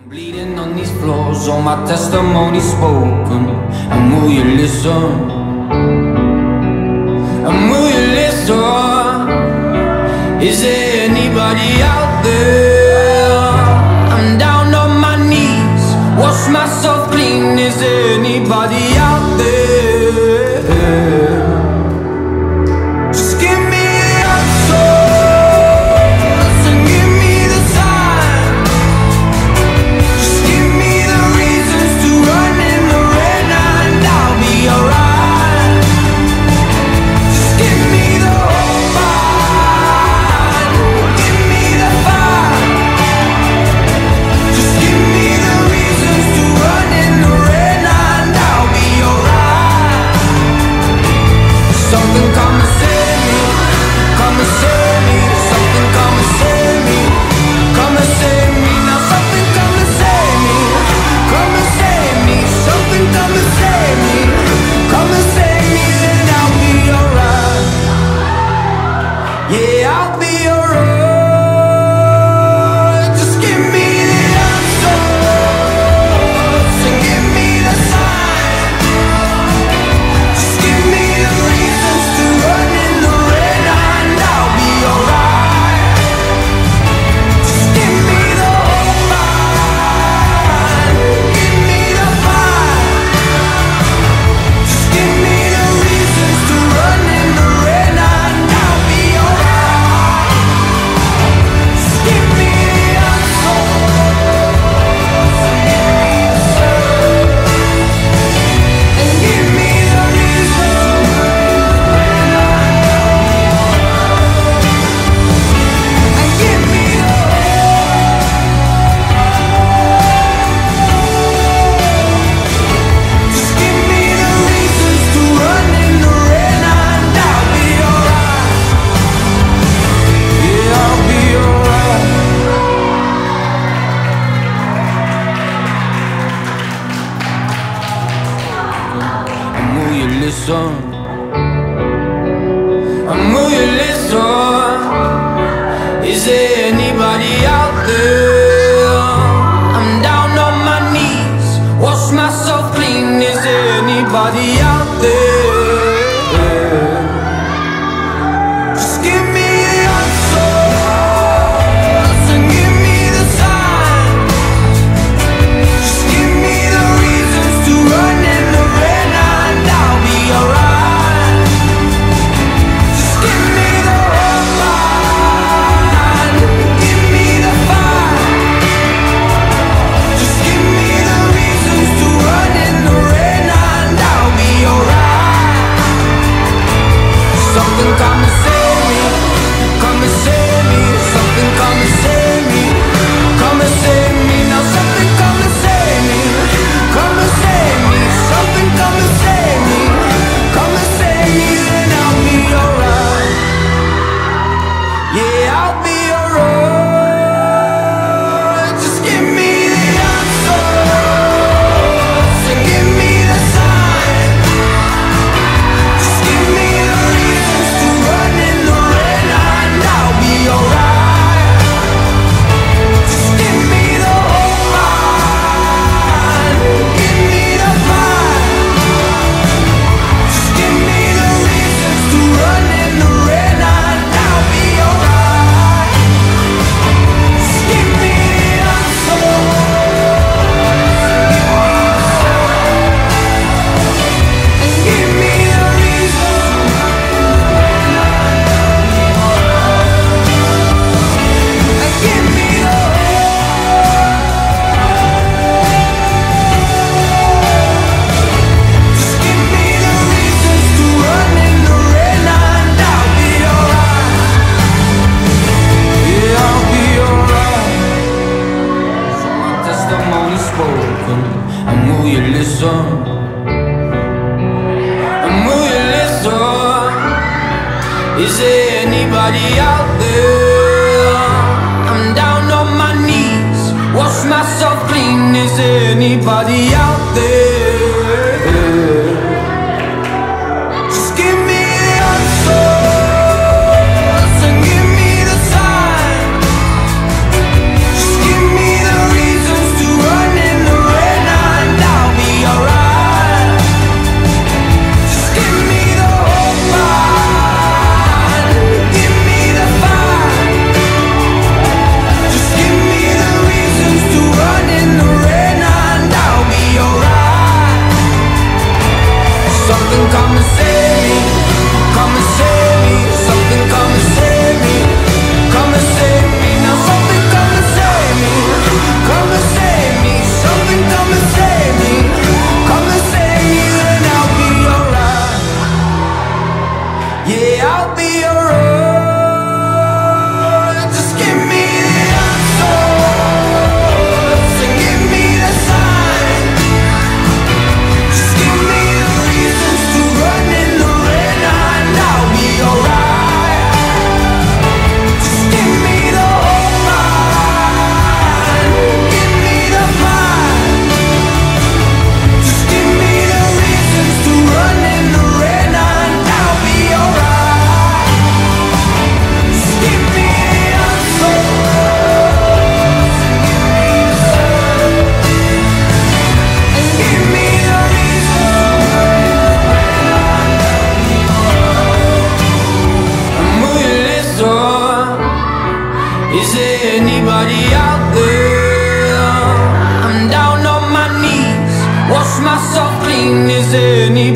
Bleeding on these floors, all my testimony spoken. And will you listen? And will you listen? Is there anybody out there? I'm down on my knees, wash myself clean. Is there anybody out there? Just give me the answers and give me the sign. Just give me the reasons to run in the rain and I'll be alright. Just give me the hope and give me the fire. Just give me the reasons to run in the rain and I'll be alright. Something come and save me, come and save me. Something come and save me, come and save me. Now something come and save me, come and save me. Something come and save me, come and save me. Then I'll be alright. Yeah, I'll be alright. Just give me the answers and give me the sign. Just give me the reasons to run in the rain and I'll be alright. Just give me the hope and give me the fire. Just give me the reasons to run in the rain and I'll be alright. Just give me the answers and give me the sign. And give me the reasons to run in the rain and I'll be alright. And give me the just give me the reasons to run in the rain and I'll be alright. Yeah, I'll be alright. And will you listen? And will you listen? Is there anybody out there? I'm down on my knees, wash myself clean. Is there anybody out there? Just give me the answers and give me the sign. Just give me the reasons to run in the rain and I'll be alright. Just give me the hope and give me the fire. Just give me the reasons to run in the rain and I'll be alright. Something come and save me, come and save me. Something come and save me, come and save me. Now something come and save me, come and save me. Something come and save me, come and save me. Then I'll be alright. Yeah, I'll be alright. Just give me the answers and give me the sign. Just give me the reasons to run in the rain and I'll be alright. Just give me the hope and give me the fire. Just give me the reasons to run in the rain and I'll be alright. Just give me the answers and give me the reasons to run in the rain and give me the just give me the reasons to run in the rain and I'll be alright. Yeah, I'll be alright. So my testimony spoken. And will you listen? And will you listen? Is there anybody out there? I'm down on my knees, wash myself clean. Is there anybody out there? Just give me the answers and give me the sign. Just give me the reasons to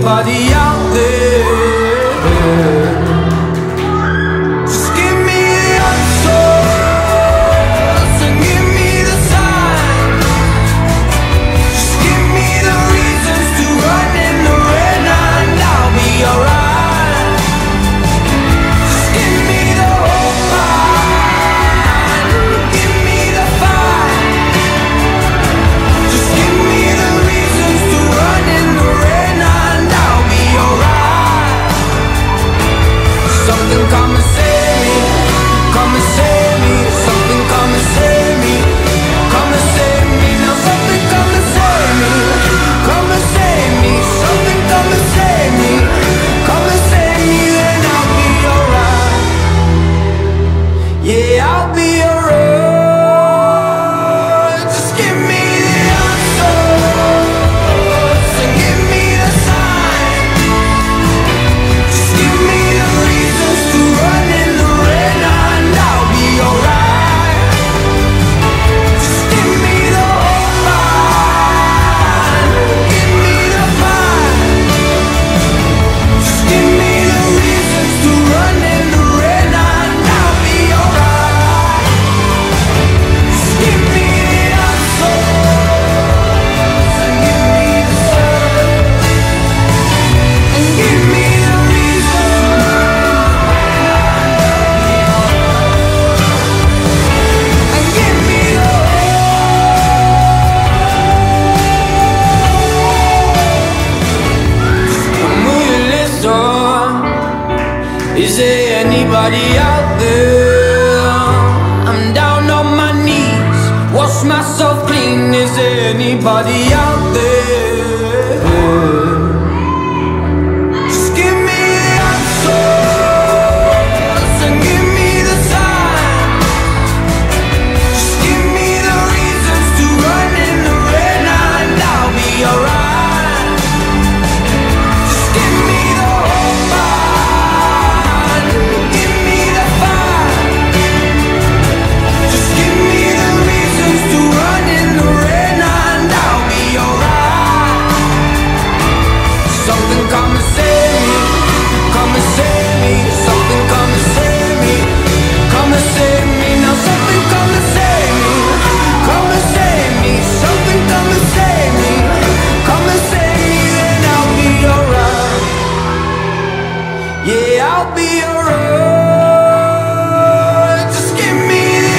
anybody out there? Just give me the answers and give me the signs. Just give me the reasons to run in the rain and I'll be alright. Just give me the hope and give me the fight. Just give me the reasons to run in the rain and I'll be alright. Something come and save me, come and save me. Something come and save me, come and save me. Now something come and save me, come and save me. Something come and save me, come and save me. Then I'll be alright. Yeah, I'll be alright. Just give me the answers and give me the signs. Just give me the reasons to run in the rain and I'll be alright. Just give me the hope and give me the fight. Just give me the reasons to run in the rain and I'll be alright. Just give me the answers and give me the signs. And give me the reasons and give me the hope. Will you listen? Is there anybody out there? I'm down on my knees, wash myself clean. Is there anybody out there? Just give me the answers and give me the signs. Just give me the reasons to run in the rain and I'll be alright. Just give me the hope and give me the fight. Just give me the reasons to run in the rain and I'll be alright. Something come and save me, come and save me. Something come and save me, come and save me. Now something come and save me, come and save me. Something come and save me, come and save me. Then I'll be alright. Yeah, I'll be alright. Just give me the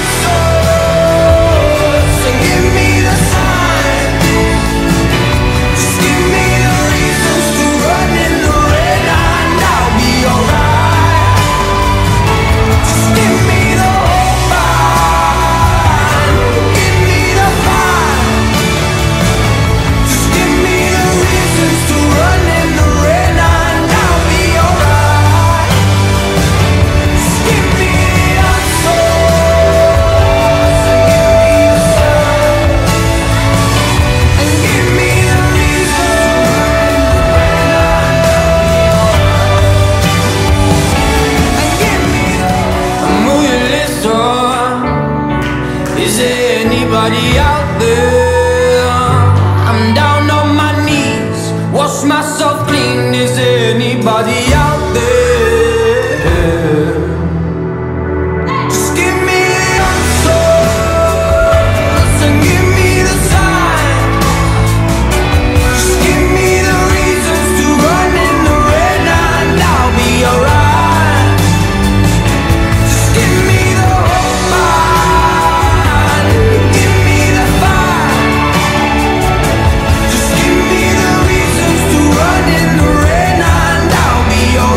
answers and give me the signs. Just give me the reasons to run in the rain and I'll be alright. Just give me the hope and give me the fight. Just give me the reasons to run in the rain and I'll be alright. Just give me the answers and give me the signs. And give me the reasons and give me the. Will you listen? Is there anybody out there? I'm down on my knees, wash myself clean. Is there anybody out there? Just give me the answers and give me the signs. Just give me the reasons to run in the rain and I'll be alright. Just give me the hope and give me the fight. Just give me the reasons to run in the rain and I'll be alright.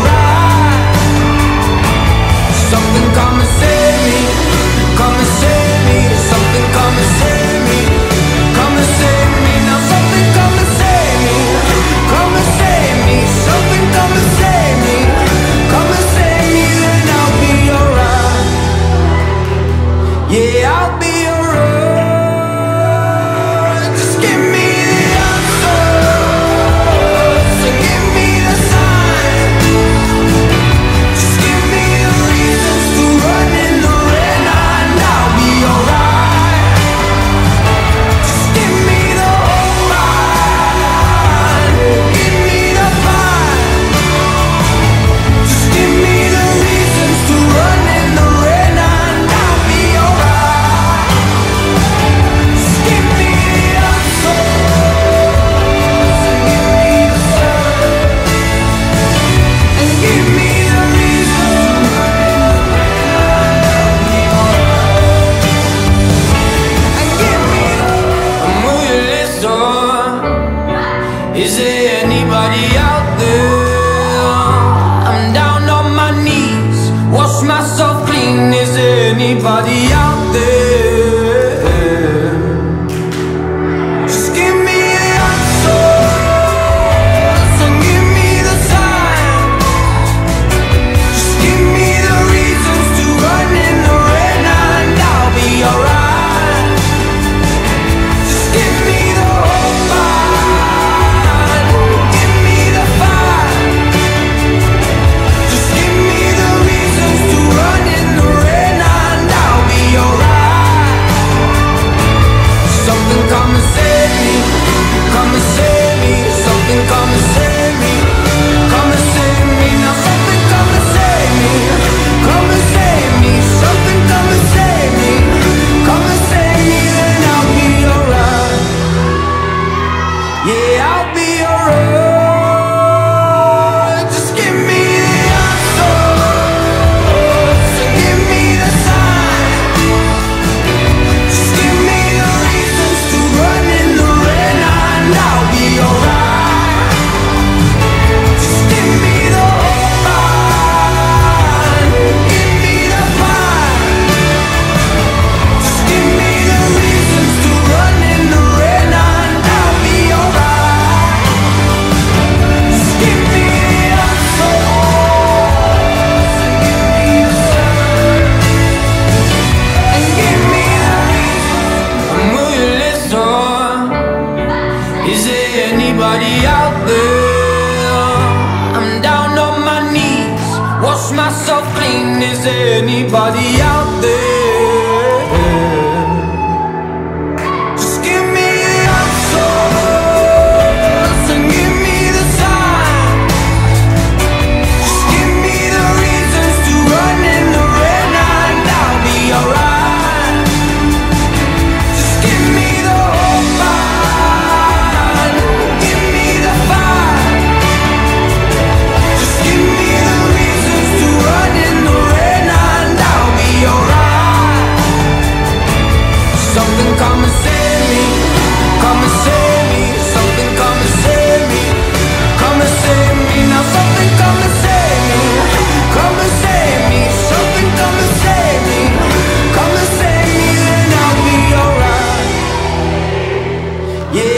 Is there anybody out there? I'm down on my knees, wash myself clean. Is there anybody out there? Just give me the answers and give me the signs. Just give me the reasons to run in the rain and I'll be alright. Just give me the hope and give me the fire. Just give me the reasons to run in the rain and I'll be alright. Something come and save me, come and save me. Something come and save me, come and save me. Now something come and save me, come and save me. Something come and save me, come and save me. Then I'll be alright. Yeah, I'll be alright. Just give me the answers and give me the signs. Just give me the reasons to run in the rain and I'll be alright. Just give me the hope and give me the fire. Just give me the reasons to run in the rain and I'll be alright. Just give me the answers and give me the signs and give me the reasons. And will you listen? Is there anybody out there? I'm down on my knees, wash myself clean. Is there anybody out there? Just give me the answers and give me the signs. Just give me the reasons to run in the rain and I'll be alright. Just give me the hope and give me the fire. Just give me the reasons to run in the rain and I'll be alright. Something come and save me, come and save me. Something come and save me, come and save me. Now something come and save me, come and save me. Something come and save me, come and save me. Then I'll be alright. Yeah.